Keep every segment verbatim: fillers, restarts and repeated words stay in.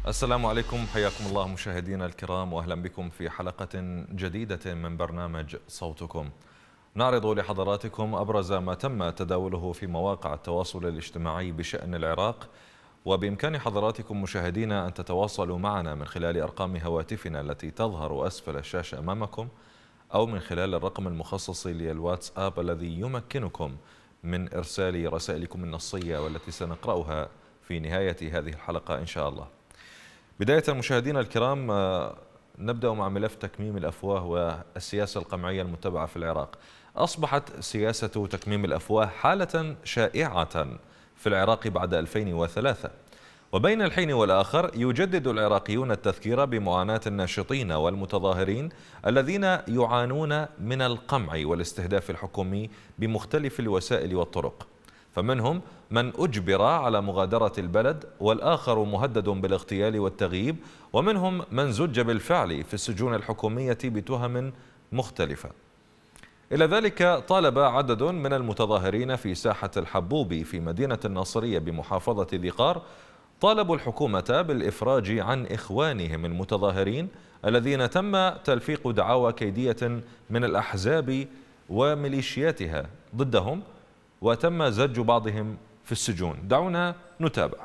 السلام عليكم، حياكم الله مشاهدينا الكرام، واهلا بكم في حلقة جديدة من برنامج صوتكم. نعرض لحضراتكم ابرز ما تم تداوله في مواقع التواصل الاجتماعي بشأن العراق، وبإمكان حضراتكم مشاهدينا أن تتواصلوا معنا من خلال أرقام هواتفنا التي تظهر أسفل الشاشة أمامكم، أو من خلال الرقم المخصص للواتساب الذي يمكنكم من إرسال رسائلكم النصية والتي سنقرأها في نهاية هذه الحلقة إن شاء الله. بداية مشاهدينا الكرام، نبدأ مع ملف تكميم الأفواه والسياسة القمعية المتبعة في العراق. أصبحت سياسة تكميم الأفواه حالة شائعة في العراق بعد ألفين وثلاثة، وبين الحين والآخر يجدد العراقيون التذكير بمعاناة الناشطين والمتظاهرين الذين يعانون من القمع والاستهداف الحكومي بمختلف الوسائل والطرق، فمنهم من أجبر على مغادرة البلد، والآخر مهدد بالاغتيال والتغييب، ومنهم من زج بالفعل في السجون الحكومية بتهم مختلفة. إلى ذلك طالب عدد من المتظاهرين في ساحة الحبوب في مدينة الناصرية بمحافظة ذي قار طالبوا الحكومة بالإفراج عن إخوانهم المتظاهرين الذين تم تلفيق دعاوى كيدية من الأحزاب وميليشياتها ضدهم، وتم زج بعضهم في السجون. دعونا نتابع.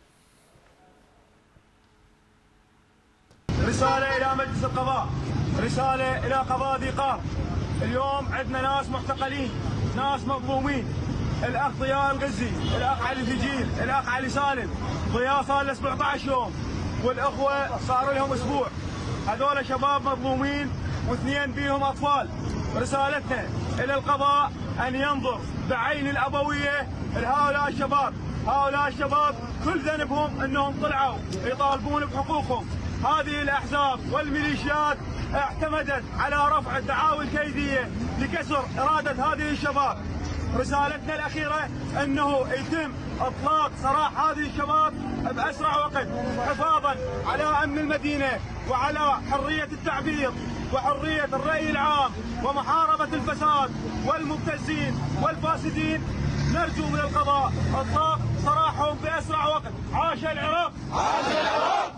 رسالة إلى مجلس القضاء، رسالة إلى قضاء ذي قار. اليوم عندنا ناس معتقلين، ناس مظلومين. الأخ ضياء الغزي، الأخ علي فجيل، الأخ علي سالم. ضياء صار له سبعة عشر يوم والأخوة صار لهم أسبوع. هذول شباب مظلومين واثنين بيهم أطفال. رسالتنا إلى القضاء أن ينظر بعين الأبوية لهؤلاء الشباب. هؤلاء الشباب كل ذنبهم أنهم طلعوا يطالبون بحقوقهم. هذه الأحزاب والميليشيات اعتمدت على رفع الدعاوى الكيدية لكسر إرادة هذه الشباب. رسالتنا الأخيرة أنه يتم إطلاق سراح هذه الشباب بأسرع وقت، حفاظا على أمن المدينة وعلى حرية التعبير وحرية الرأي العام ومحاربة الفساد والمبتزين والفاسدين. نرجو من القضاء إطلاق سراحهم بأسرع وقت. عاش العراق، عاش العراق.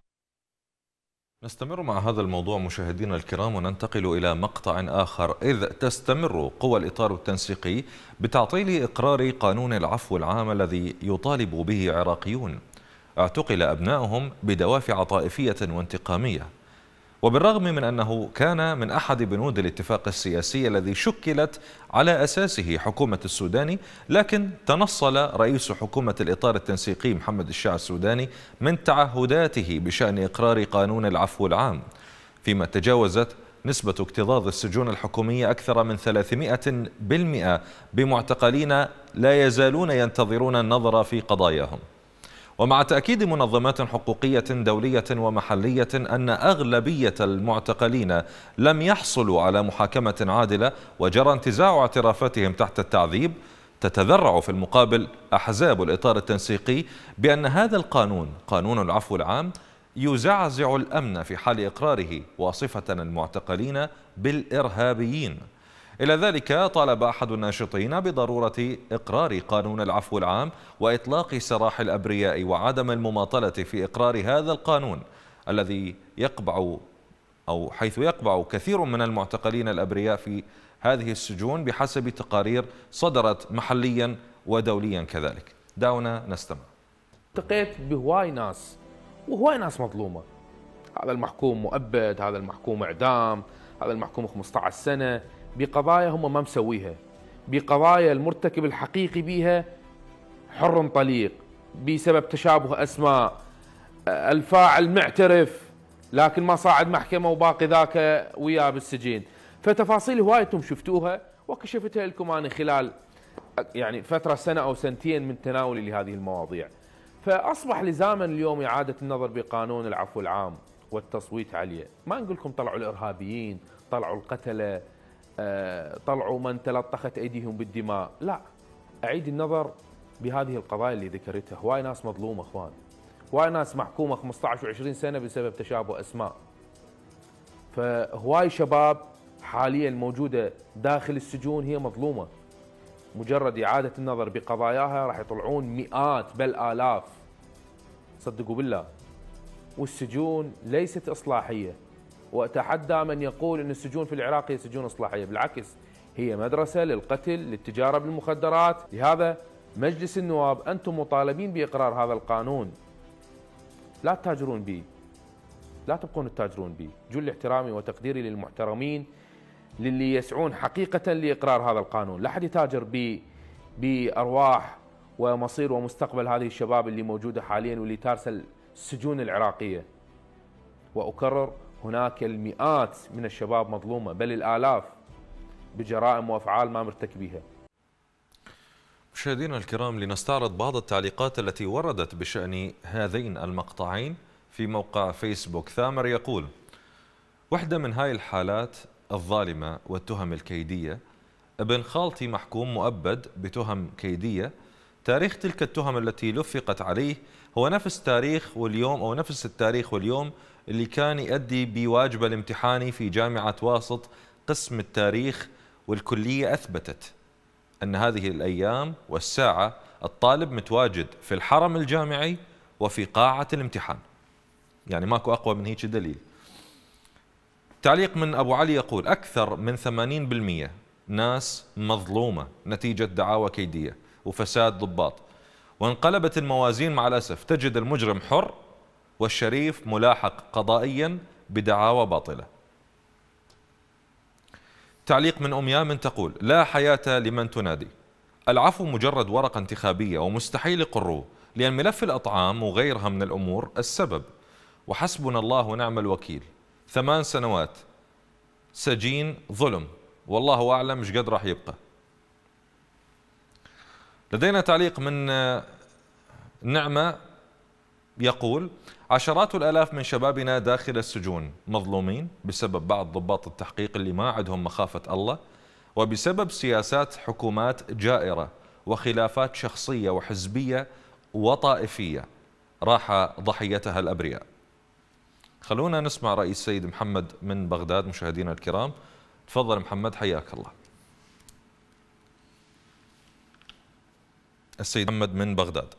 نستمر مع هذا الموضوع مشاهدينا الكرام، وننتقل إلى مقطع آخر، إذ تستمر قوى الإطار التنسيقي بتعطيل إقرار قانون العفو العام الذي يطالب به عراقيون اعتقل أبنائهم بدوافع طائفية وانتقامية. وبالرغم من أنه كان من أحد بنود الاتفاق السياسي الذي شكلت على أساسه حكومة السوداني، لكن تنصل رئيس حكومة الإطار التنسيقي محمد الشاع السوداني من تعهداته بشأن إقرار قانون العفو العام، فيما تجاوزت نسبة اكتظاظ السجون الحكومية أكثر من ثلاثمئة بالمئة بمعتقلين لا يزالون ينتظرون النظر في قضاياهم. ومع تأكيد منظمات حقوقية دولية ومحلية أن أغلبية المعتقلين لم يحصلوا على محاكمة عادلة وجرى انتزاع اعترافاتهم تحت التعذيب، تتذرع في المقابل أحزاب الإطار التنسيقي بأن هذا القانون، قانون العفو العام، يزعزع الأمن في حال إقراره، واصفة المعتقلين بالإرهابيين. إلى ذلك طالب أحد الناشطين بضرورة إقرار قانون العفو العام وإطلاق سراح الأبرياء وعدم المماطلة في إقرار هذا القانون الذي يقبع أو حيث يقبع كثير من المعتقلين الأبرياء في هذه السجون بحسب تقارير صدرت محليا ودوليا كذلك. دعونا نستمع. التقيت بهواي ناس وهواي ناس مظلومة. هذا المحكوم مؤبد، هذا المحكوم إعدام، هذا المحكوم خمسة عشر سنة، بقضايا هم ما مسويها، بقضايا المرتكب الحقيقي بيها حر طليق بسبب تشابه أسماء، الفاعل معترف لكن ما صاعد محكمة وباقي ذاك وياه بالسجين. فتفاصيل هوايتهم شفتوها وكشفتها لكم أنا خلال يعني فترة سنة أو سنتين من تناولي لهذه المواضيع. فأصبح لزاما اليوم إعادة النظر بقانون العفو العام والتصويت عليه. ما نقول لكم طلعوا الإرهابيين، طلعوا القتلة، طلعوا من تلطخت أيديهم بالدماء، لا، أعيد النظر بهذه القضايا اللي ذكرتها. هواي ناس مظلومة اخوان، هواي ناس محكومة خمسة عشر وعشرين سنة بسبب تشابه أسماء. فهواي شباب حاليا موجودة داخل السجون هي مظلومة. مجرد إعادة النظر بقضاياها راح يطلعون مئات بل آلاف، صدقوا بالله. والسجون ليست إصلاحية، وأتحدى من يقول أن السجون في العراق هي سجون إصلاحية. بالعكس، هي مدرسة للقتل، للتجارة بالمخدرات. لهذا مجلس النواب أنتم مطالبين بإقرار هذا القانون، لا تتاجرون به، لا تبقون تتاجرون به. جل احترامي وتقديري للمحترمين للي يسعون حقيقة لإقرار هذا القانون. لا أحد يتاجر بأرواح ومصير ومستقبل هذه الشباب اللي موجودة حاليا واللي تارسل السجون العراقية. وأكرر، هناك المئات من الشباب مظلومة، بل الآلاف، بجرائم وأفعال ما مرتكبيها. مشاهدينا الكرام، لنستعرض بعض التعليقات التي وردت بشأن هذين المقطعين في موقع فيسبوك. ثامر يقول: واحدة من هاي الحالات الظالمة والتهم الكيدية، ابن خالتي محكوم مؤبد بتهم كيدية، تاريخ تلك التهم التي لفقت عليه هو نفس تاريخ واليوم أو نفس التاريخ واليوم اللي كان يؤدي بواجبه الامتحاني في جامعة واسط قسم التاريخ، والكلية أثبتت أن هذه الأيام والساعة الطالب متواجد في الحرم الجامعي وفي قاعة الامتحان. يعني ماكو أقوى من هيك دليل. تعليق من أبو علي يقول: أكثر من ثمانين بالمئة ناس مظلومة نتيجة دعاوى كيدية وفساد ضباط، وانقلبت الموازين مع الأسف. تجد المجرم حر والشريف ملاحق قضائيا بدعاوى باطلة. تعليق من أم يامن تقول: لا حياة لمن تنادي، العفو مجرد ورقة انتخابية ومستحيل يقروه، لأن ملف الأطعام وغيرها من الأمور السبب، وحسبنا الله ونعم الوكيل. ثمان سنوات سجين ظلم، والله أعلم مش قد راح يبقى. لدينا تعليق من نعمة يقول: عشرات الآلاف من شبابنا داخل السجون مظلومين بسبب بعض ضباط التحقيق اللي ما عندهم مخافة الله، وبسبب سياسات حكومات جائرة وخلافات شخصية وحزبية وطائفية راح ضحيتها الأبرياء. خلونا نسمع رأي السيد محمد من بغداد. مشاهدينا الكرام، تفضل محمد، حياك الله. السيد محمد من بغداد.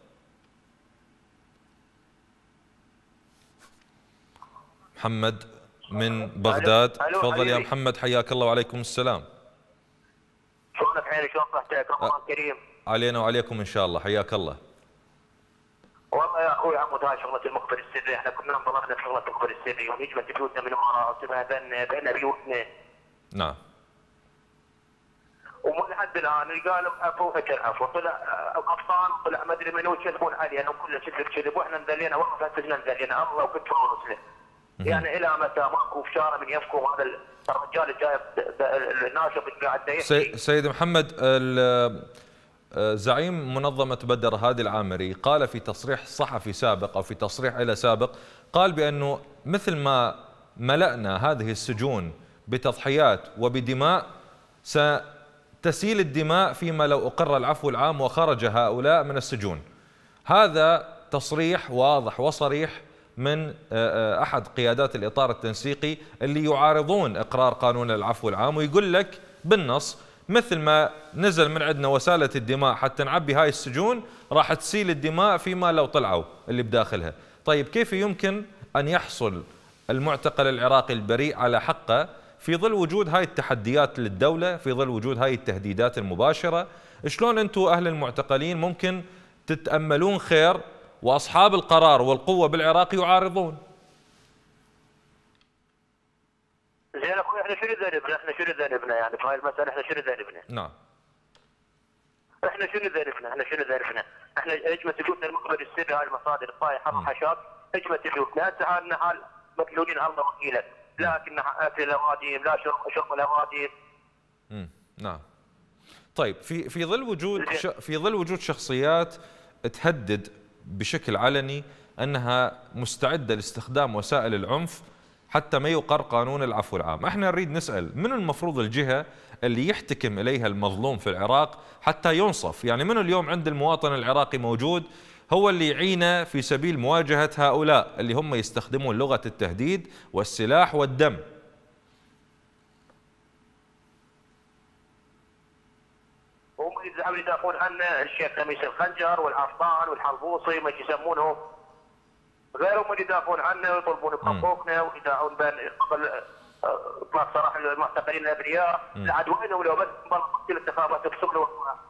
محمد من بغداد، تفضل يا محمد، حياك الله وعليكم السلام. شلونك حيني، شلون صحتك؟ رمضان كريم علينا وعليكم ان شاء الله، حياك الله. والله يا اخوي عمود، هاي شغله المخبر السري، احنا كنا انضربنا في شغله المخبر السري ونجمت بيوتنا من وراء وتبهدلنا بين بيوتنا. نعم. ومن لحد الان قالوا عفو اجل عفو، طلع قبطان، طلع ما ادري منو يكذبون علينا وكله كذب كذب، واحنا نذلينا وقفه سجنا نذلينا الله وكتفه ورسله. يعني الى متى ماكو فشاره من يفكوا هذا الرجال الجاي الناشط قاعد يحكي. سيد محمد، زعيم منظمة بدر هادي العامري قال في تصريح صحفي سابق أو في تصريح إلى سابق، قال بأنه مثل ما ملأنا هذه السجون بتضحيات وبدماء ستسيل الدماء فيما لو أقر العفو العام وخرج هؤلاء من السجون. هذا تصريح واضح وصريح من أحد قيادات الإطار التنسيقي اللي يعارضون إقرار قانون العفو العام، ويقول لك بالنص مثل ما نزل من عندنا وسالة الدماء حتى نعبي هاي السجون راح تسيل الدماء فيما لو طلعوا اللي بداخلها. طيب كيف يمكن أن يحصل المعتقل العراقي البريء على حقه في ظل وجود هاي التحديات للدولة، في ظل وجود هاي التهديدات المباشرة؟ شلون أنتم أهل المعتقلين ممكن تتأملون خير وأصحاب القرار والقوة بالعراق يعارضون؟ زين اخوي، احنا شنو ذنبنا؟ احنا شنو ذنبنا يعني في هاي المسألة؟ احنا شنو ذنبنا؟ نعم. احنا شنو ذنبنا؟ احنا شنو ذنبنا؟ احنا اجمت بيوتنا المخبر السري، هاي المصادر الطايحة حشاب، اجمت بيوتنا، هسه حالنا حال مقتلونين الله وكيلك، لكن اكل الاوادم، لا شرب شرب الاوادم. امم نعم. طيب في في ظل وجود في ظل وجود شخصيات تهدد بشكل علني أنها مستعدة لاستخدام وسائل العنف حتى ما يقر قانون العفو العام، احنا نريد نسأل من المفروض الجهة اللي يحتكم إليها المظلوم في العراق حتى ينصف؟ يعني من اليوم عند المواطن العراقي موجود هو اللي يعينه في سبيل مواجهة هؤلاء اللي هم يستخدمون لغة التهديد والسلاح والدم؟ هم يزعمون يدافعون عن الشيخ خميس الخنجر والعفطان والحلبوصي ما يسمونهم. غيرهم اللي يدافعون عنا ويطلبون بحقوقنا ويدافعون بين قبل اطلاق سراح المعتقلين الابرياء، العاد وين ولو بس الانتخابات بسبل.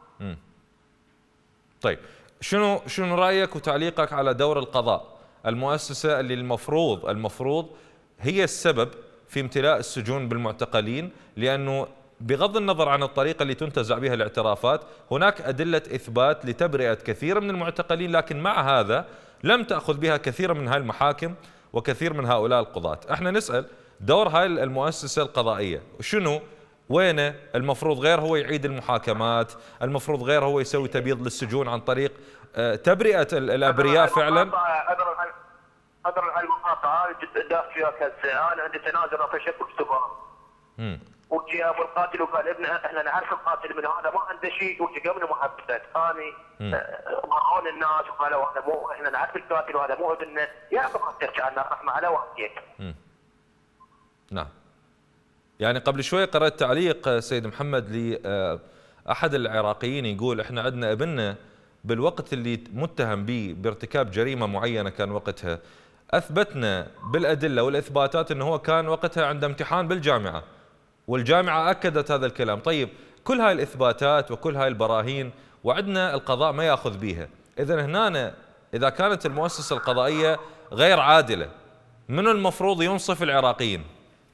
طيب شنو شنو رايك وتعليقك على دور القضاء، المؤسسه اللي المفروض المفروض هي السبب في امتلاء السجون بالمعتقلين، لانه بغض النظر عن الطريقه اللي تنتزع بها الاعترافات هناك ادله اثبات لتبرئه كثير من المعتقلين، لكن مع هذا لم تاخذ بها كثير من هاي المحاكم وكثير من هؤلاء القضاة. احنا نسال دور هاي المؤسسه القضائيه شنو؟ وينه؟ المفروض غير هو يعيد المحاكمات، المفروض غير هو يسوي تبييض للسجون عن طريق تبرئه الابرياء فعلا. قدر المقاطعه جد داف فيها كذا، انا عندي تنازل في شكل سبا. امم وجي ابو القاتل وقال ابنها احنا نعرف القاتل من هذا ما عنده شيء، وجي قبل محبسات اني مرون الناس وقالوا احنا مو احنا نعرف القاتل وهذا مو ابننا، يا ابو تحكي عن الرحمه على والديك. نعم. يعني قبل شوي قرأت تعليق سيد محمد لأحد العراقيين يقول احنا عندنا ابننا بالوقت اللي متهم به بارتكاب جريمة معينة كان وقتها أثبتنا بالأدلة والإثباتات أنه هو كان وقتها عنده امتحان بالجامعة، والجامعة أكدت هذا الكلام. طيب كل هاي الإثباتات وكل هاي البراهين وعندنا القضاء ما يأخذ بيها، إذن هنا إذا كانت المؤسسة القضائية غير عادلة من المفروض ينصف العراقيين؟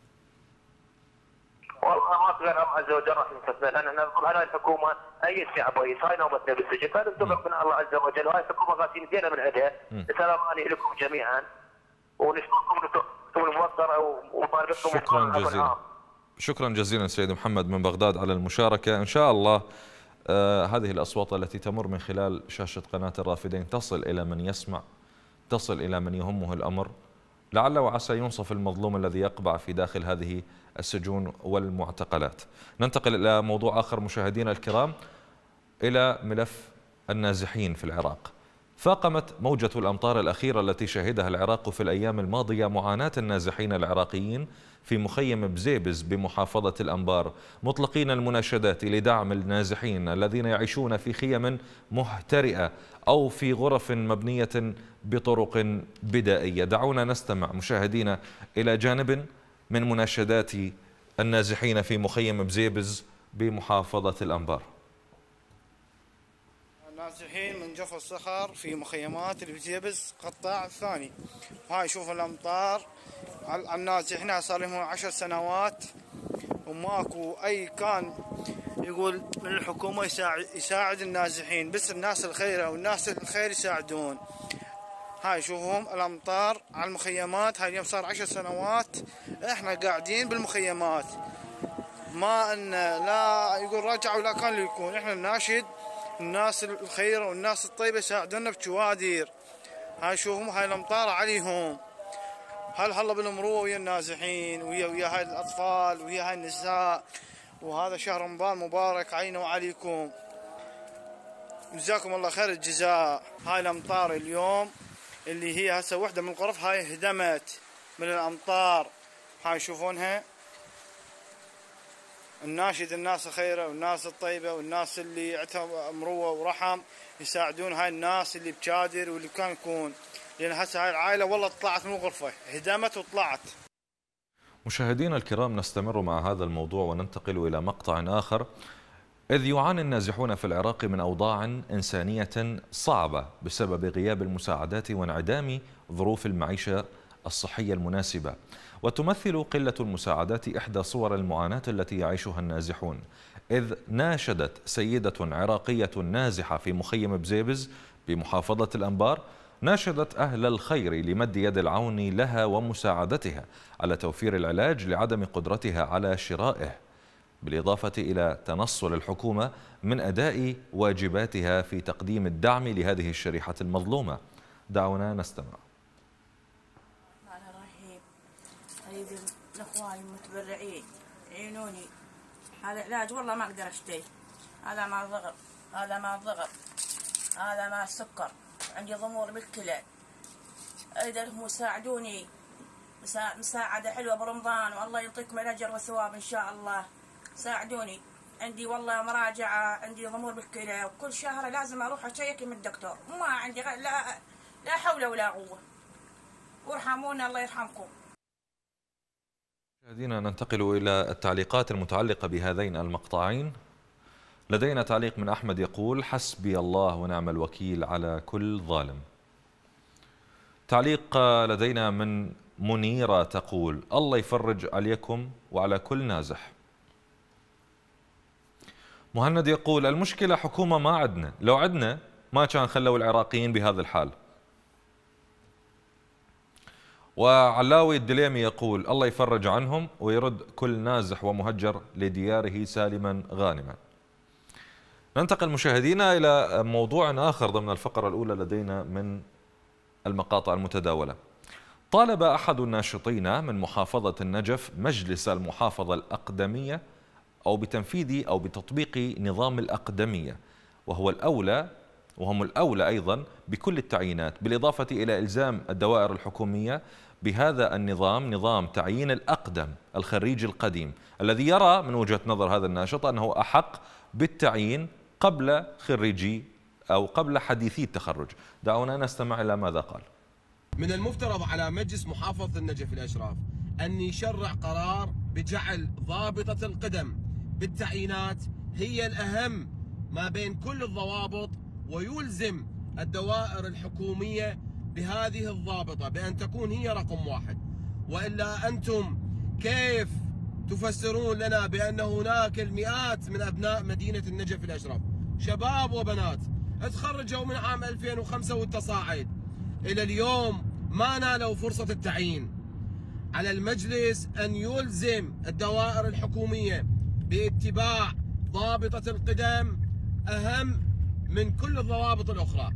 والله ما غير الله عز وجل راح ينصفنا، لان احنا نقول هاي الحكومه اي شعب هاي هاي نوبتنا بالسجن، فننتظر من الله عز وجل، وهاي الحكومه غاسين يدينا من عندها. السلام عليكم لكم جميعا ونشكركم الموفره ونطالبكم. شكرا جزيلا. شكرا جزيلا سيد محمد من بغداد على المشاركه. ان شاء الله آه هذه الاصوات التي تمر من خلال شاشه قناه الرافدين تصل الى من يسمع، تصل الى من يهمه الامر، لعل وعسى ينصف المظلوم الذي يقبع في داخل هذه السجون والمعتقلات. ننتقل إلى موضوع آخر مشاهدينا الكرام، إلى ملف النازحين في العراق. فاقمت موجة الأمطار الأخيرة التي شهدها العراق في الأيام الماضية معاناة النازحين العراقيين في مخيم بزيبز بمحافظة الأنبار، مطلقين المناشدات لدعم النازحين الذين يعيشون في خيم مهترئة أو في غرف مبنية بطرق بدائية. دعونا نستمع مشاهدينا إلى جانب من مناشدات النازحين في مخيم بزيبز بمحافظة الأنبار. النازحين من جف الصخر في مخيمات بزيبز قطاع الثاني، هاي شوفوا الأمطار على النازحين، صار لهم عشر سنوات وماكو أي كان يقول من الحكومة يساعد, يساعد النازحين، بس الناس الخيرة والناس الخير يساعدون. هاي شوفهم الأمطار على المخيمات، هاي اليوم صار عشر سنوات احنا قاعدين بالمخيمات، ما ان لا يقول رجعوا ولا كان اللي يكون. احنا نناشد الناس الخيرة والناس الطيبة يساعدونا بشوادير. هاي شوفهم هاي الأمطار عليهم، هل هلا بالمروة ويا النازحين ويا ويا هاي الأطفال ويا هاي النساء، وهذا شهر رمضان مبارك علينا وعليكم، جزاكم الله خير الجزاء. هاي الأمطار اليوم اللي هي هسه وحدة من الغرف هاي هدمت من الأمطار، هاي يشوفونها. الناشد الناس الخيرة والناس الطيبة والناس اللي عندها مروة ورحم يساعدون هاي الناس اللي بشادر واللي كان يكون، لأن هسه هاي العائلة والله طلعت من الغرفة، هدمت وطلعت. مشاهدينا الكرام، نستمر مع هذا الموضوع وننتقل إلى مقطع آخر. إذ يعاني النازحون في العراق من أوضاع إنسانية صعبة بسبب غياب المساعدات وانعدام ظروف المعيشة الصحية المناسبة، وتمثل قلة المساعدات إحدى صور المعاناة التي يعيشها النازحون. إذ ناشدت سيدة عراقية نازحة في مخيم بزيبز بمحافظة الأنبار، ناشدت أهل الخير لمد يد العون لها ومساعدتها على توفير العلاج لعدم قدرتها على شرائه، بالإضافة إلى تنصل الحكومة من أداء واجباتها في تقديم الدعم لهذه الشريحة المظلومة. دعونا نستمع. الرحمن الرحيم. أريد الأخوان المتبرعين يعينوني، هذا علاج والله ما أقدر أشتري، هذا مع الضغط، هذا مع الضغط، هذا مع السكر، عندي ضمور بالكلى. أريد أنهم يساعدوني مساعدة حلوة برمضان، والله يعطيكم الأجر والثواب إن شاء الله. ساعدوني، عندي والله مراجعة، عندي ضمور بالكلى، وكل شهر لازم أروح أشيك من الدكتور، ما عندي لا لا حول ولا قوة. وارحمونا الله يرحمكم. مشاهدينا ننتقل إلى التعليقات المتعلقة بهذين المقطعين. لدينا تعليق من أحمد يقول: حسبي الله ونعم الوكيل على كل ظالم. تعليق لدينا من منيرة تقول: الله يفرج عليكم وعلى كل نازح. مهند يقول: المشكلة حكومة ما عندنا، لو عندنا ما كان خلوا العراقيين بهذا الحال. وعلاوي الدليمي يقول: الله يفرج عنهم ويرد كل نازح ومهجر لدياره سالما غانما. ننتقل مشاهدينا إلى موضوع آخر ضمن الفقرة الأولى لدينا من المقاطع المتداولة. طالب أحد الناشطين من محافظة النجف مجلس المحافظة الأقدمية أو بتنفيذ أو بتطبيق نظام الأقدمية، وهو الأولى وهم الأولى أيضا بكل التعيينات، بالإضافة إلى إلزام الدوائر الحكومية بهذا النظام، نظام تعيين الأقدم الخريج القديم، الذي يرى من وجهة نظر هذا الناشط أنه أحق بالتعيين قبل خريجي أو قبل حديثي التخرج. دعونا نستمع إلى ماذا قال. من المفترض على مجلس محافظة النجف الأشراف أن يشرع قرار بجعل ضابطة القدم بالتعيينات هي الأهم ما بين كل الضوابط، ويلزم الدوائر الحكومية بهذه الضابطة بأن تكون هي رقم واحد. وإلا أنتم كيف تفسرون لنا بأن هناك المئات من أبناء مدينة النجف الأشراف شباب وبنات تخرجوا من عام ألفين وخمسة والتصاعد إلى اليوم ما نالوا فرصة التعيين؟ على المجلس أن يلزم الدوائر الحكومية باتباع ضابطة القدم أهم من كل الضوابط الأخرى.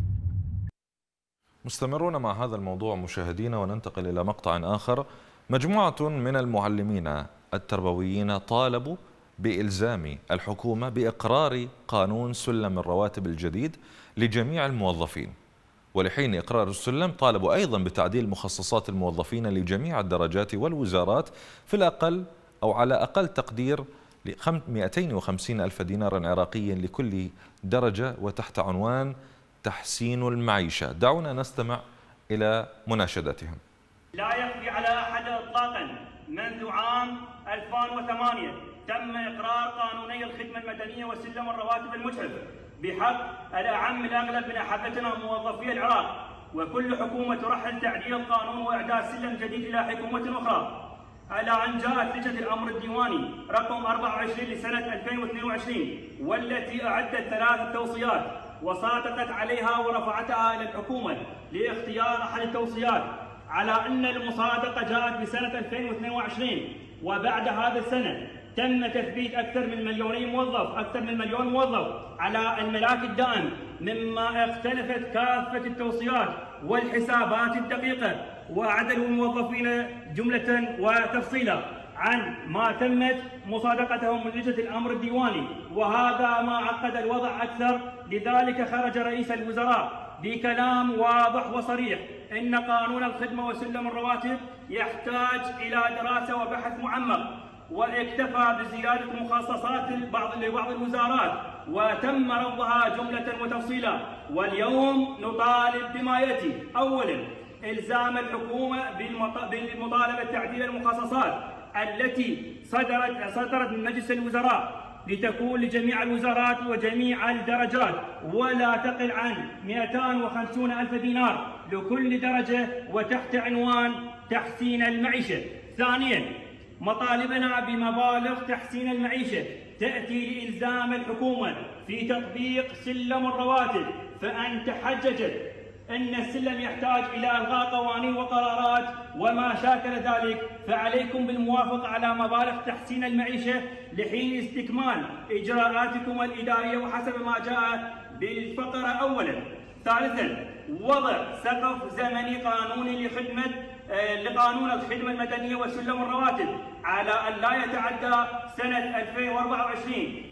مستمرون مع هذا الموضوع مشاهدينا، وننتقل إلى مقطع آخر. مجموعة من المعلمين التربويين طالبوا بإلزام الحكومة بإقرار قانون سلم الرواتب الجديد لجميع الموظفين، ولحين إقرار السلم طالبوا أيضا بتعديل مخصصات الموظفين لجميع الدرجات والوزارات في الأقل أو على أقل تقدير ل مئتين وخمسين ألف دينار عراقي لكل درجة، وتحت عنوان تحسين المعيشة. دعونا نستمع إلى مناشدتهم. لا يخفي على أحد إطلاقا منذ عام ألفين وثمانية تم إقرار قانوني الخدمة المدنية وسلم الرواتب المجحف بحق الأعم الأغلب من أحبتنا موظفي العراق، وكل حكومة ترحل تعديل القانون وإعداد سلم جديد إلى حكومة أخرى، على أن جاءت لجنة الأمر الديواني رقم أربعة وعشرين لسنة ألفين واثنين وعشرين والتي أعدت ثلاث توصيات وصادقت عليها ورفعتها إلى الحكومة لاختيار أحد التوصيات، على أن المصادقة جاءت بسنة ألفين واثنين وعشرين، وبعد هذا السنة تم تثبيت أكثر من مليونين موظف أكثر من مليون موظف على الملاك الدائم، مما اختلفت كافة التوصيات والحسابات الدقيقة، وعدلوا الموظفين جملة وتفصيلا عن ما تمت مصادقتهم من لجنة الأمر الديواني، وهذا ما عقد الوضع أكثر. لذلك خرج رئيس الوزراء بكلام واضح وصريح إن قانون الخدمة وسلم الرواتب يحتاج إلى دراسة وبحث معمق، واكتفى بزيادة مخصصات لبعض الوزارات وتم رفضها جملة وتفصيلا. واليوم نطالب بما يأتي: أولا إلزام الحكومة بالمطالبة تعديل المخصصات التي صدرت صدرت من مجلس الوزراء لتكون لجميع الوزارات وجميع الدرجات ولا تقل عن مئتين وخمسين ألف دينار لكل درجة وتحت عنوان تحسين المعيشة. ثانيا مطالبنا بمبالغ تحسين المعيشة تأتي لإلزام الحكومة في تطبيق سلم الرواتب، فأن تحججت أن السلم يحتاج إلى إلغاء قوانين وقرارات وما شاكل ذلك، فعليكم بالموافقة على مبالغ تحسين المعيشة لحين استكمال إجراءاتكم الإدارية وحسب ما جاء بالفقرة أولا. ثالثا وضع سقف زمني قانوني لخدمة لقانون الخدمة المدنية وسلم الرواتب على أن لا يتعدى سنة ألفين وأربعة وعشرين.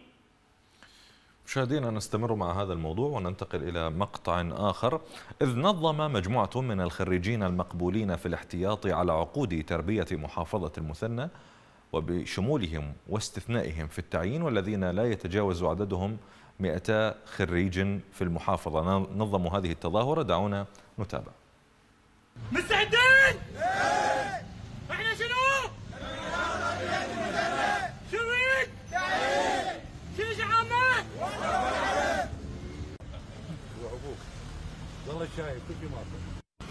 مشاهدينا نستمر مع هذا الموضوع وننتقل إلى مقطع آخر. إذ نظم مجموعة من الخريجين المقبولين في الاحتياط على عقود تربية محافظة المثنى وبشمولهم واستثنائهم في التعيين، والذين لا يتجاوز عددهم مئتا خريج في المحافظة، نظموا هذه التظاهرة. دعونا نتابع. مستعدين؟ احنا شنو؟ شنو نريد؟ شنو شعارنا؟ والله الشاي كل شيء ماكو.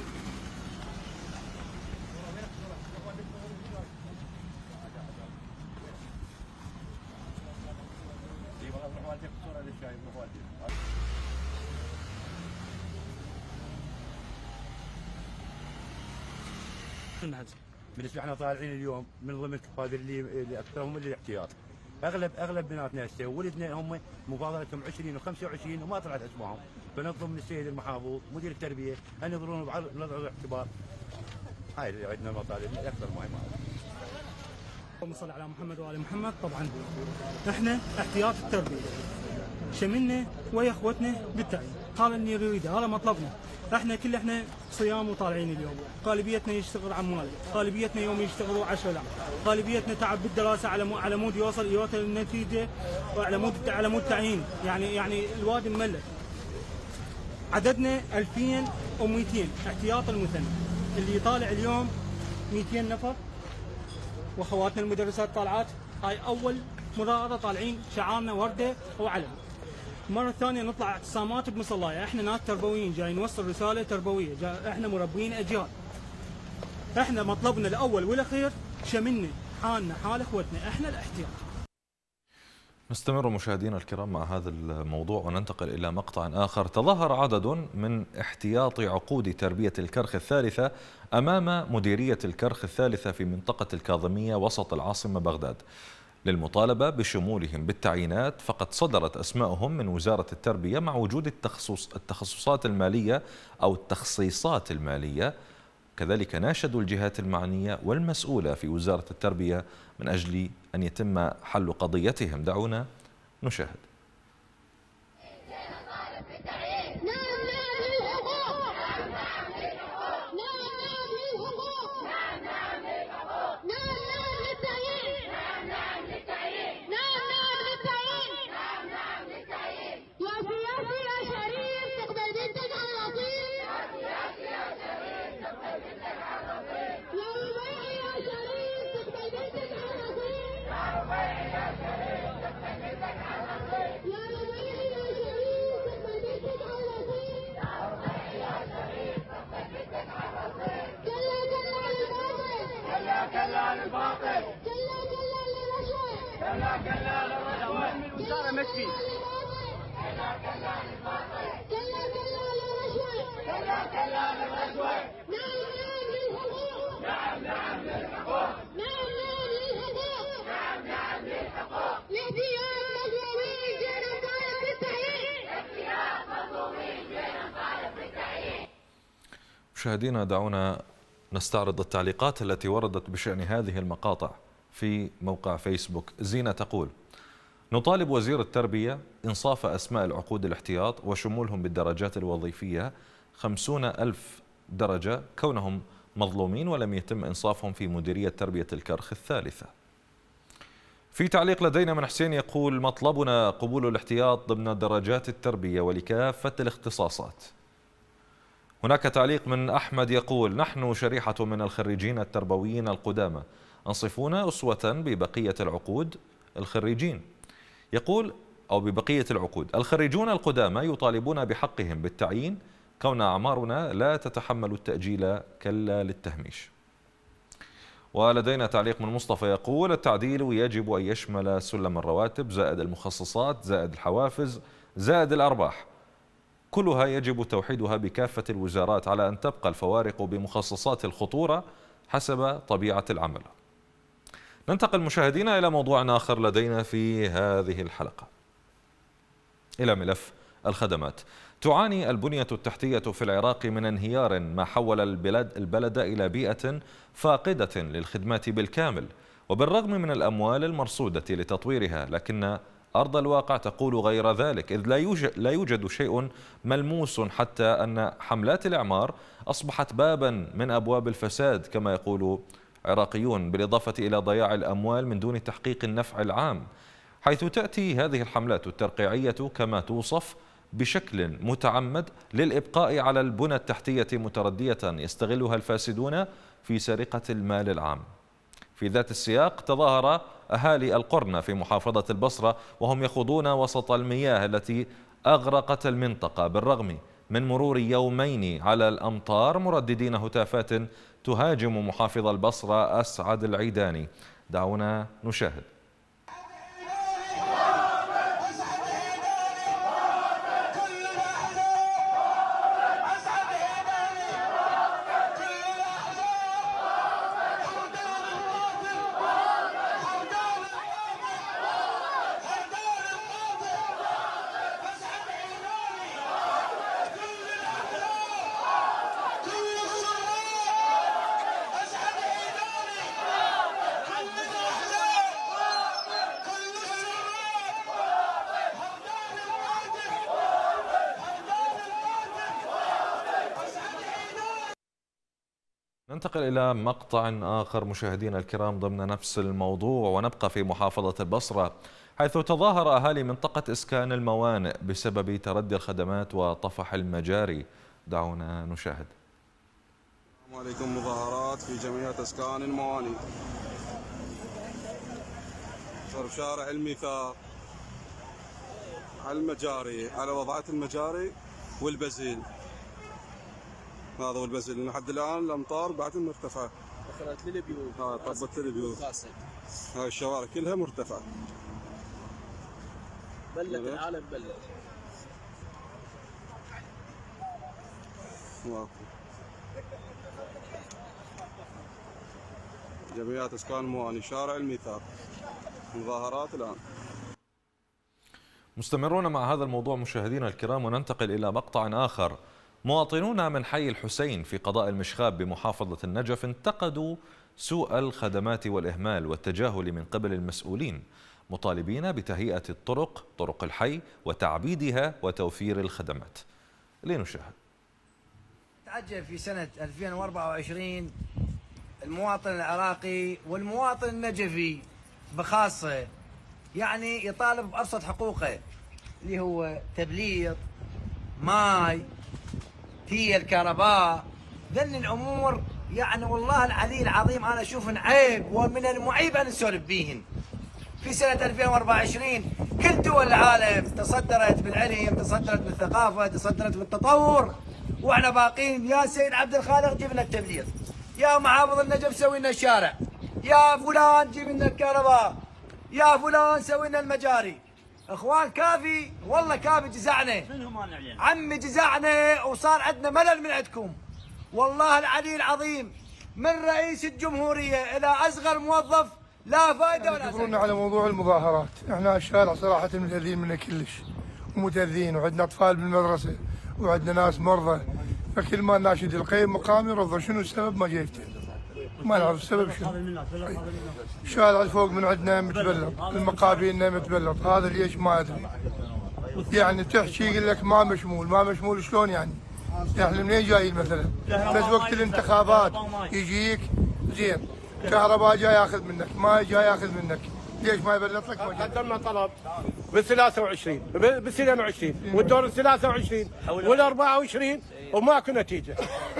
بالنسبه احنا طالعين اليوم من ضمن هذا اللي, اللي اكثرهم اللي الاحتياط. اغلب اغلب بناتنا هسه ولدنا هم مفاضلتهم عشرين وخمسة وعشرين وما طلعت اسمائهم، فنطلب من السيد المحافظ مدير التربيه ان ينظرون بعرض الاعتبار. هاي اللي عندنا المطالب اكثر مهمه. اللهم صل على محمد وال محمد. طبعا احنا احتياط التربيه شملنا ويا اخوتنا بالتعيين، هذا اللي نريده، هذا مطلبنا. احنا كل احنا صيام وطالعين اليوم، غالبيتنا يشتغل عمال، غالبيتنا يوم يشتغلوا عشرة لا، غالبيتنا تعب بالدراسه على مو على مود يوصل يوصل النتيجه وعلى مود على مود تعيين، يعني يعني الوادي مملك. عددنا ألفين ومئتين احتياط المثنى، اللي يطالع اليوم مئتين نفر، واخواتنا المدرسات طالعات. هاي اول مراءة طالعين شعارنا ورده وعلم. المرة الثانية نطلع اعتصامات بمصلايا، احنا ناس تربويين جاي نوصل رسالة تربوية، احنا مربين اجيال. احنا مطلبنا الاول والاخير شملنا حالنا حال اخوتنا، احنا الاحتياط. نستمر مشاهدينا الكرام مع هذا الموضوع وننتقل إلى مقطع آخر. تظاهر عدد من احتياط عقود تربية الكرخ الثالثة أمام مديرية الكرخ الثالثة في منطقة الكاظمية وسط العاصمة بغداد للمطالبة بشمولهم بالتعيينات، فقد صدرت أسماءهم من وزارة التربية مع وجود التخصص التخصصات المالية أو التخصيصات المالية. كذلك ناشدوا الجهات المعنية والمسؤولة في وزارة التربية من أجل أن يتم حل قضيتهم. دعونا نشاهد. مشاهدينا دعونا نستعرض التعليقات التي وردت بشأن هذه المقاطع في موقع فيسبوك. زينة تقول: نطالب وزير التربية إنصاف أسماء العقود الاحتياط وشمولهم بالدرجات الوظيفية خمسون ألف درجة كونهم مظلومين ولم يتم إنصافهم في مديرية تربية الكرخ الثالثة. في تعليق لدينا من حسين يقول: مطلبنا قبول الاحتياط ضمن درجات التربية ولكافة الاختصاصات. هناك تعليق من أحمد يقول: نحن شريحة من الخريجين التربويين القدامى، أنصفونا أسوة ببقية العقود الخريجين. يقول أو ببقية العقود الخريجون القدامى يطالبون بحقهم بالتعيين كون أعمارنا لا تتحمل التأجيل كلا للتهميش. ولدينا تعليق من مصطفى يقول: التعديل يجب أن يشمل سلم الرواتب زائد المخصصات زائد الحوافز زائد الأرباح، كلها يجب توحيدها بكافة الوزارات على أن تبقى الفوارق بمخصصات الخطورة حسب طبيعة العمل. ننتقل مشاهدينا إلى موضوع آخر لدينا في هذه الحلقة، إلى ملف الخدمات. تعاني البنية التحتية في العراق من انهيار ما حول البلد, البلد إلى بيئة فاقدة للخدمات بالكامل، وبالرغم من الأموال المرصودة لتطويرها لكن أرض الواقع تقول غير ذلك، إذ لا يوجد, لا يوجد شيء ملموس، حتى أن حملات الإعمار أصبحت بابا من أبواب الفساد كما يقول عراقيون، بالإضافة إلى ضياع الأموال من دون تحقيق النفع العام، حيث تأتي هذه الحملات الترقيعية كما توصف بشكل متعمد للإبقاء على البنى التحتية متردية يستغلها الفاسدون في سرقة المال العام. في ذات السياق تظاهر أهالي القرنة في محافظة البصرة وهم يخوضون وسط المياه التي أغرقت المنطقة بالرغم من مرور يومين على الأمطار، مرددين هتافات تهاجم محافظ البصرة أسعد العيداني. دعونا نشاهد. ننتقل إلى مقطع آخر مشاهدينا الكرام ضمن نفس الموضوع، ونبقى في محافظة البصرة حيث تظاهر أهالي منطقة إسكان الموانئ بسبب تردي الخدمات وطفح المجاري. دعونا نشاهد. السلام عليكم. مظاهرات في جمعية إسكان الموانئ صرف شارع الميثاق على المجاري، على وضعات المجاري والبزيل. هذا هو البزيل لحد الان الامطار بعد مرتفعه. دخلت للبيوت. اه طبت للبيوت. هاي الشوارع كلها مرتفعه. بلت العالم بلت. واو. جمعيات اسكان موانئ شارع الميثاق. مظاهرات الان. مستمرون مع هذا الموضوع مشاهدينا الكرام، وننتقل إلى مقطع آخر. مواطنون من حي الحسين في قضاء المشخاب بمحافظة النجف انتقدوا سوء الخدمات والإهمال والتجاهل من قبل المسؤولين، مطالبين بتهيئة الطرق طرق الحي وتعبيدها وتوفير الخدمات. لنشاهد. تعجب في سنة ألفين وأربعة وعشرين المواطن العراقي والمواطن النجفي بخاصة يعني يطالب بأبسط حقوقه اللي هو تبليط، ماي، هي الكهرباء. ذن الامور يعني والله العلي العظيم انا اشوف عيب ومن المعيب ان نسولف بيهن. في سنه ألفين وأربعة وعشرين كل دول العالم تصدرت بالعلم، تصدرت بالثقافه، تصدرت بالتطور، واحنا باقين. يا سيد عبد الخالق جيب لنا التبليط، يا محافظ النجف سوي لنا الشارع، يا فلان جيب لنا الكهرباء، يا فلان سوي لنا المجاري. اخوان كافي والله كافي، جزعنا عمي جزعنا وصار عندنا ملل من عندكم. والله العلي العظيم من رئيس الجمهوريه الى اصغر موظف لا فائده ولا يقولون على موضوع المظاهرات. احنا الشارع صراحه متاذين منه كلش ومتاذين، وعندنا اطفال بالمدرسه وعندنا ناس مرضى، فكل ما ناشد القيم مقام يرضى. شنو السبب؟ ما جيبته، ما نعرف السبب شنو. الشارع فوق من عندنا متبلط، المقابينا متبلط، هذا ليش ما ادري. يعني تحكي يقول لك ما مشمول، ما مشمول شلون يعني؟ احنا منين جايين مثلا؟ بس وقت الانتخابات يجيك زين، كهرباء جاي ياخذ منك، ماي جاي ياخذ منك، ليش ما يبلط لك؟ ما قدمنا طلب بال ثلاثة وعشرين بال اثنين وعشرين والدور ال ثلاثة وعشرين وال أربعة وعشرين وماكو نتيجه.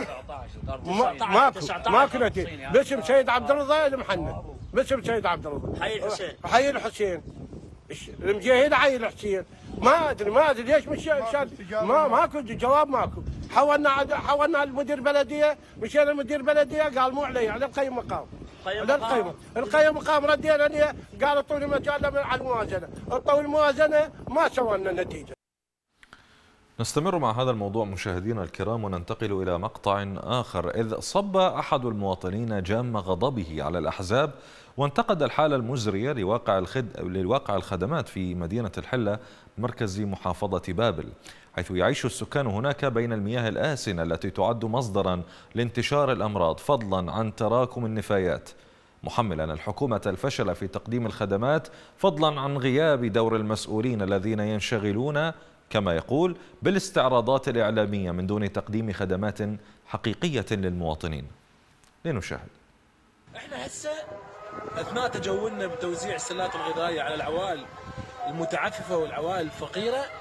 ماكو ماكو نتيجه. باسم سيد عبد الرضا المحنن، باسم سيد عبد الرضا. حي الحسين. حي الحسين. المجاهد حي الحسين. ما ادري ما ادري ليش مش ما ماكو جواب، ماكو. حولنا حولنا المدير بلديه، مشينا المدير بلديه قال مو علي، على القيم مقام. على القيم، القيم مقام ردينا ليه؟ قال اعطوني مجال على الموازنه، اعطوا الموازنه ما سوى لنا نتيجه. نستمر مع هذا الموضوع مشاهدينا الكرام، وننتقل إلى مقطع آخر. إذ صب أحد المواطنين جام غضبه على الأحزاب وانتقد الحالة المزرية لواقع الخد... لواقع الخدمات في مدينة الحلة مركز محافظة بابل، حيث يعيش السكان هناك بين المياه الآسنة التي تعد مصدرا لانتشار الأمراض فضلا عن تراكم النفايات، محملا الحكومة الفشل في تقديم الخدمات فضلا عن غياب دور المسؤولين الذين ينشغلون كما يقول بالاستعراضات الإعلامية من دون تقديم خدمات حقيقية للمواطنين. لنشاهد. احنا هسه اثناء تجولنا بتوزيع السلات الغذائيه على العوائل المتعففه والعوائل الفقيره،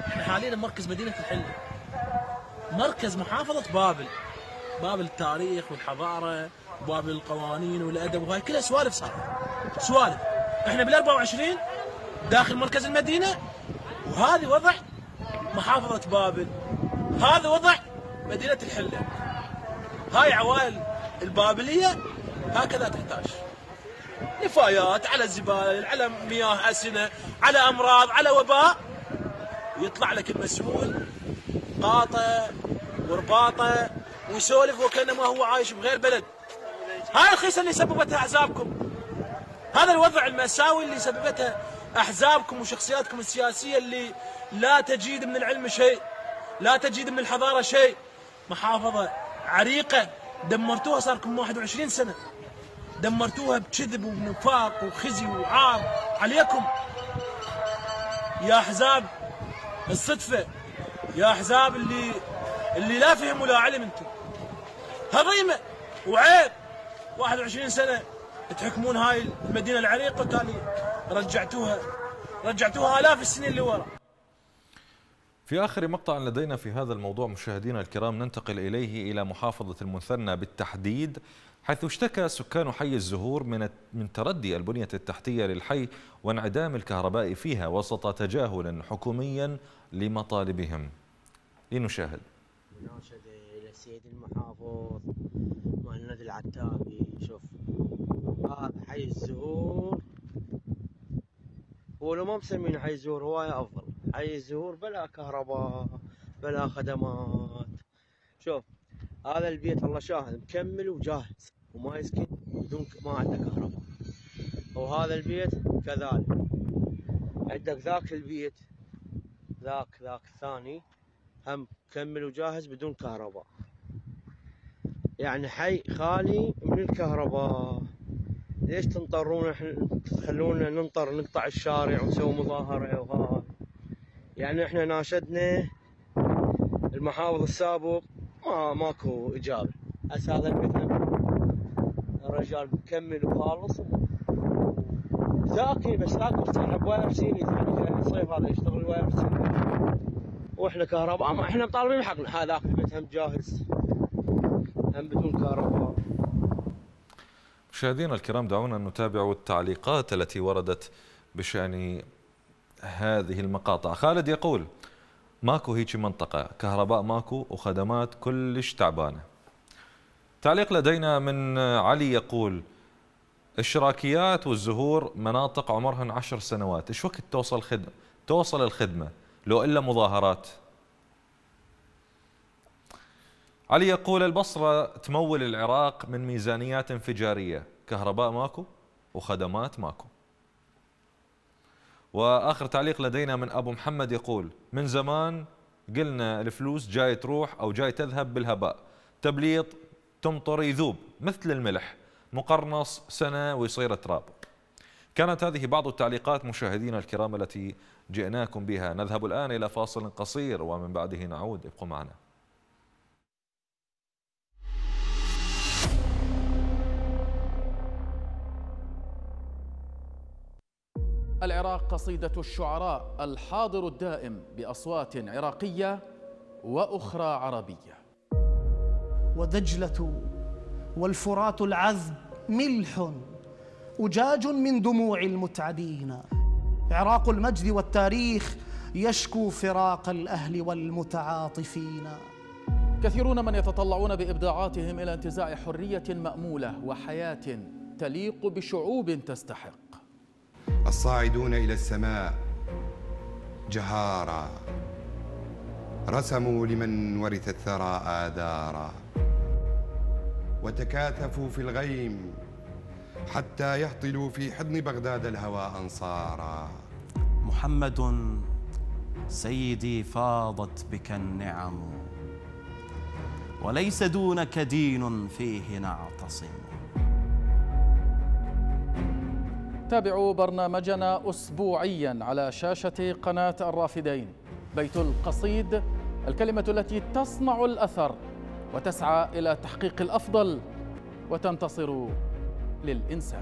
احنا حاليا مركز مدينه الحله، مركز محافظه بابل، بابل التاريخ والحضاره وبابل القوانين والادب، وهاي كلها سوالف صارت سوالف. احنا بال أربعة وعشرين داخل مركز المدينه، وهذه وضع محافظه بابل، هذا وضع مدينه الحله. هاي عوائل البابليه هكذا تحتاج، نفايات على الزباله، على مياه اسنه، على امراض، على وباء، ويطلع لك المسؤول قاطه ورباطه ويسولف وكانما هو عايش بغير بلد. هاي الخيسه اللي سببتها احزابكم، هذا الوضع المأساوي اللي سببتها احزابكم وشخصياتكم السياسيه اللي لا تجيد من العلم شيء، لا تجيد من الحضاره شيء. محافظه عريقه دمرتوها، صار لكم واحد وعشرين سنه، دمرتوها بكذب ونفاق وخزي وعار عليكم يا احزاب الصدفه، يا احزاب اللي اللي لا فهم ولا علم. انتم هضيمه وعيب، واحد وعشرين سنه تحكمون هاي المدينه العريقه، وتالي رجعتوها رجعتوها آلاف السنين اللي ورا. في آخر مقطع لدينا في هذا الموضوع مشاهدينا الكرام ننتقل إليه إلى محافظة المثنى بالتحديد، حيث اشتكى سكان حي الزهور من من تردي البنية التحتية للحي وانعدام الكهرباء فيها وسط تجاهل حكوميا لمطالبهم. لنشاهد. مناشدة إلى السيد المحافظ مهند العتابي. شوف هذا حي الزهور، هو لو ما مسمينه حي الزهور هواية أفضل. حي الزهور بلا كهرباء بلا خدمات. شوف هذا البيت الله شاهد مكمل وجاهز وما يسكن بدون ما عنده كهرباء، وهذا البيت كذلك. عندك ذاك البيت ذاك ذاك الثاني هم مكمل وجاهز بدون كهرباء. يعني حي خالي من الكهرباء. ليش تنطرون احنا تخلونا ننطر نقطع الشارع ونسوي مظاهرة وهذا؟ يعني احنا ناشدنا المحافظ السابق ما ماكو اجابة. هسه هذا البيت الرجال مكمل وخالص ذاكي، بس ذاك يفتح بواير سيني ثاني الصيف هذا يشتغل واير سيني، واحنا كهرباء ما احنا مطالبين بحقنا. هذاك البيت هم جاهز هم بدون كهرباء. مشاهدينا الكرام دعونا نتابع التعليقات التي وردت بشأن هذه المقاطع. خالد يقول ماكو هيك منطقة، كهرباء ماكو وخدمات كلش تعبانة. تعليق لدينا من علي يقول الشراكيات والزهور مناطق عمرهن عشر سنوات، ايش وقت توصل خدمة توصل الخدمة لو إلا مظاهرات؟ علي يقول البصرة تمول العراق من ميزانيات انفجارية، كهرباء ماكو وخدمات ماكو. وآخر تعليق لدينا من أبو محمد يقول من زمان قلنا الفلوس جاي تروح أو جاي تذهب بالهباء، تبليط تمطر يذوب مثل الملح، مقرنص سنة ويصير تراب. كانت هذه بعض التعليقات مشاهدينا الكرام التي جئناكم بها. نذهب الآن إلى فاصل قصير ومن بعده نعود، ابقوا معنا. العراق قصيدة الشعراء، الحاضر الدائم بأصوات عراقية وأخرى عربية. ودجلة والفرات العذب ملح أجاج من دموع المتعدين. عراق المجد والتاريخ يشكو فراق الأهل والمتعاطفين. كثيرون من يتطلعون بإبداعاتهم إلى انتزاع حرية مأمولة وحياة تليق بشعوب تستحق. الصاعدون إلى السماء جهارا رسموا لمن ورث الثرى آذارا، وتكاثفوا في الغيم حتى يهطلوا في حضن بغداد الهوى أنصارا. محمد سيدي فاضت بك النعم، وليس دونك دين فيه نعتصم. تابعوا برنامجنا أسبوعيا على شاشة قناة الرافدين. بيت القصيد، الكلمة التي تصنع الأثر وتسعى إلى تحقيق الأفضل وتنتصر للإنسان.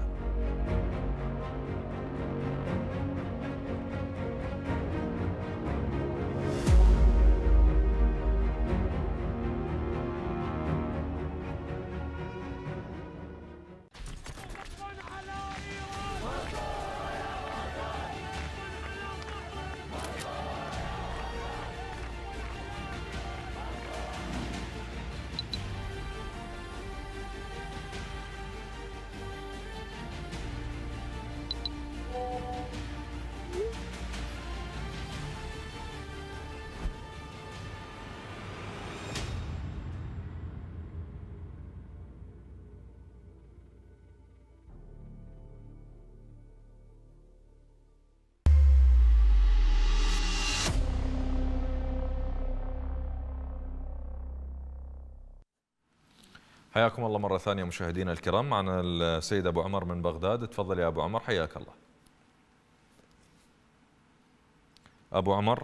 حياكم الله مرة ثانية مشاهدينا الكرام. معنا السيد أبو عمر من بغداد. تفضل يا أبو عمر، حياك الله. أبو عمر.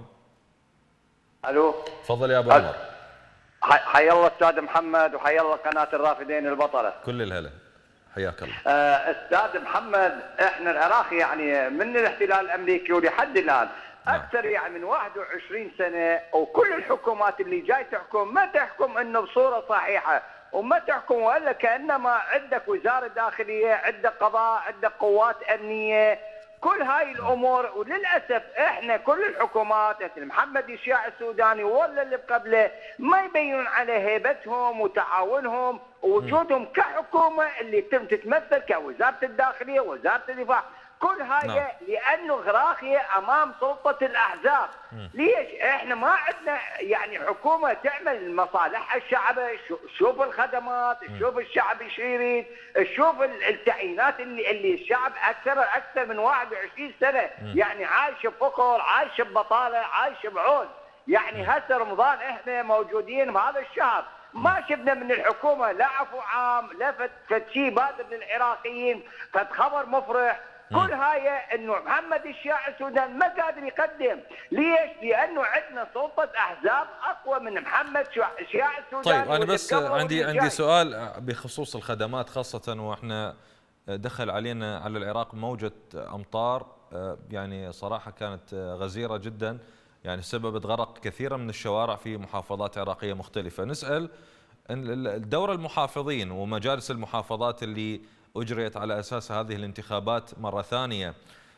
ألو. تفضل يا أبو عمر. حيا الله أستاذ محمد وحيا الله قناة الرافدين البطلة. كل الهلا، حياك الله. أستاذ محمد، إحنا العراق يعني من الاحتلال الأمريكي ولحد الآن أكثر يعني من واحد وعشرين سنة، وكل الحكومات اللي جاي تحكم ما تحكم إنه بصورة صحيحة، وما تحكم وإلا كأنما عندك وزارة داخلية، عندك قضاء، عندك قوات أمنية، كل هاي الأمور. وللأسف إحنا كل الحكومات مثل محمد الشياع السوداني ولا اللي قبله ما يبينون على هيبتهم وتعاونهم ووجودهم كحكومة اللي تم تتمثل كوزارة الداخلية ووزارة الدفاع. كل هاي نعم. لأنه غراقية أمام سلطة الأحزاب. م. ليش؟ إحنا ما عندنا يعني حكومة تعمل مصالح الشعب، شوف الخدمات، م. شوف الشعب ايش يريد، شوف التعيينات اللي اللي الشعب أكثر أكثر من واحد وعشرين سنة م. يعني عايش بفقر، عايش ببطالة، عايش بعون. يعني هسه رمضان إحنا موجودين بهذا الشهر، ما شفنا من الحكومة لا عفو عام، لا فد شيء بادر للعراقيين، فد خبر مفرح. كل هاي انه محمد الشياع السودان ما قادر يقدم. ليش؟ لانه عندنا سلطه احزاب اقوى من محمد الشياع السودان. طيب انا بس عندي عندي سؤال بخصوص الخدمات خاصه، واحنا دخل علينا على العراق موجه امطار يعني صراحه كانت غزيره جدا، يعني سببت غرق كثيرا من الشوارع في محافظات عراقيه مختلفه. نسال الدور المحافظين ومجالس المحافظات اللي أجريت على أساس هذه الانتخابات مرة ثانية،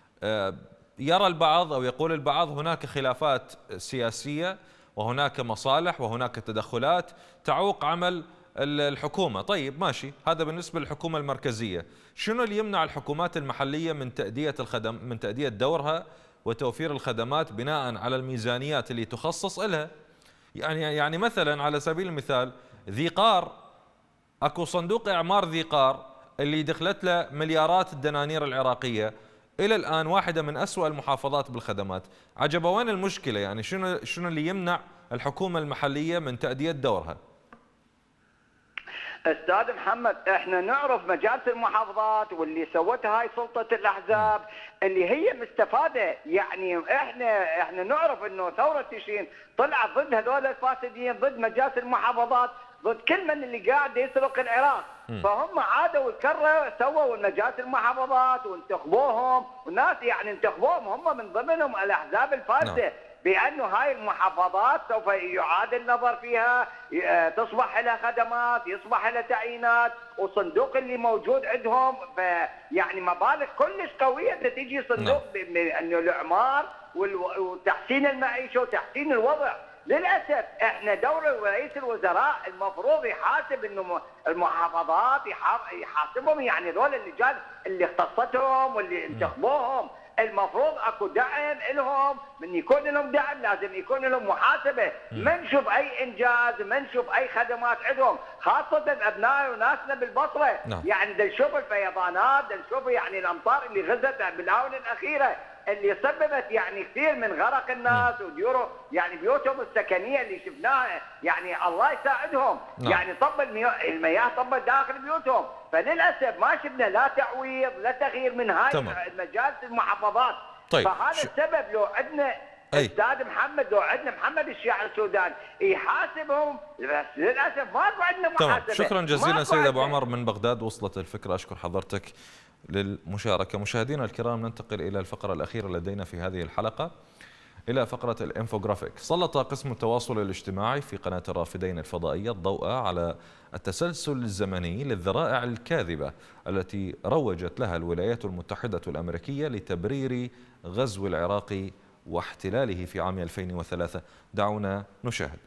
يرى البعض أو يقول البعض هناك خلافات سياسية وهناك مصالح وهناك تدخلات تعوق عمل الحكومة. طيب ماشي، هذا بالنسبة للحكومة المركزية. شنو اللي يمنع الحكومات المحلية من تأدية الخدم من تأدية دورها وتوفير الخدمات بناء على الميزانيات اللي تخصص لها؟ يعني يعني مثلا على سبيل المثال ذي قار، اكو صندوق اعمار ذي قار اللي دخلت له مليارات الدنانير العراقية، إلى الآن واحدة من أسوأ المحافظات بالخدمات. عجبا وين المشكلة؟ يعني شنو شنو اللي يمنع الحكومة المحلية من تأدية دورها؟ استاذ محمد، احنا نعرف مجالس المحافظات واللي سوتها هاي سلطة الأحزاب اللي هي مستفادة. يعني احنا احنا نعرف انه ثورة تشرين طلعت ضد هذول الفاسدين، ضد مجالس المحافظات، ضد كل من اللي قاعد يسرق العراق. م. فهم عادوا الكره سووا مجالس المحافظات وانتخبوهم، والناس يعني انتخبوهم هم من ضمنهم الاحزاب الفاسده. نعم. بانه هاي المحافظات سوف يعاد النظر فيها، تصبح لها خدمات، يصبح لها تعيينات، والصندوق اللي موجود عندهم يعني مبالغ كلش قويه تجي صندوق انه الاعمار وتحسين المعيشه وتحسين الوضع. للاسف احنا دور رئيس الوزراء المفروض يحاسب انه المحافظات يحاسبهم، يعني هذول اللي جال اللي اختصتهم واللي انتخبوهم المفروض اكو دعم لهم، من يكون لهم دعم لازم يكون لهم محاسبه، ما نشوف اي انجاز، ما نشوف اي خدمات عندهم، خاصه ابنائنا وناسنا بالبصره. نعم. يعني دا نشوف الفيضانات، دا نشوف يعني الامطار اللي غزت بالاونه الاخيره اللي سببت يعني كثير من غرق الناس وديورو يعني بيوتهم السكنيه اللي شفناها، يعني الله يساعدهم. نعم. يعني طب المياه طب داخل بيوتهم، فللاسف ما شفنا لا تعويض لا تغيير من هاي المجالس المحافظات. طيب. فهذا ش... السبب لو عندنا استاذ محمد، لو عندنا محمد الشياع السودان يحاسبهم، بس للاسف ماكو عندنا محاسبه. شكرا جزيلا سيد ابو عمر من بغداد، وصلت الفكره، اشكر حضرتك للمشاركه. مشاهدينا الكرام، ننتقل الى الفقره الاخيره لدينا في هذه الحلقه، إلى فقرة الإنفوغرافيك. سلط قسم التواصل الاجتماعي في قناة الرافدين الفضائية الضوء على التسلسل الزمني للذرائع الكاذبة التي روجت لها الولايات المتحدة الأمريكية لتبرير غزو العراق واحتلاله في عام ألفين وثلاثة. دعونا نشاهد.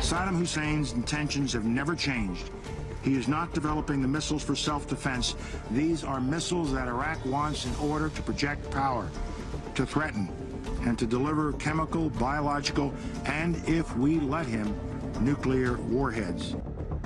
Saddam Hussein's intentions have never changed. He is not developing the missiles for self-defense. These are missiles that Iraq wants in order to project power, to threaten, and to deliver chemical, biological, and, if we let him, nuclear warheads.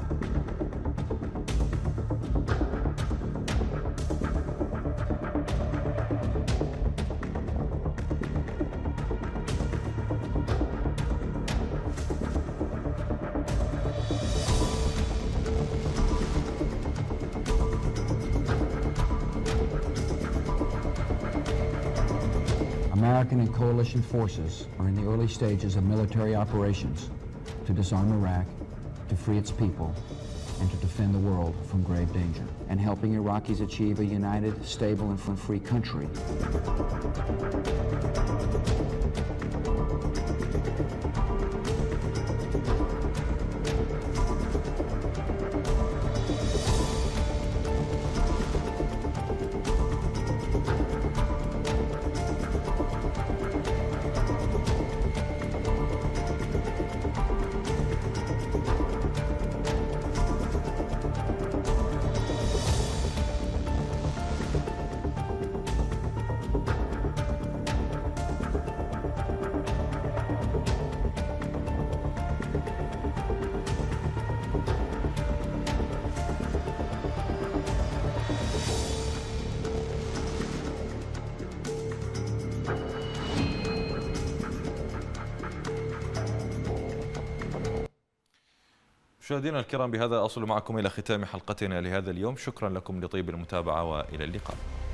American and coalition forces are in the early stages of military operations to disarm Iraq, to free its people, and to defend the world from grave danger, and helping Iraqis achieve a united, stable, and free country. مشاهدينا الكرام، بهذا أصل معكم إلى ختام حلقتنا لهذا اليوم. شكرا لكم لطيب المتابعة وإلى اللقاء.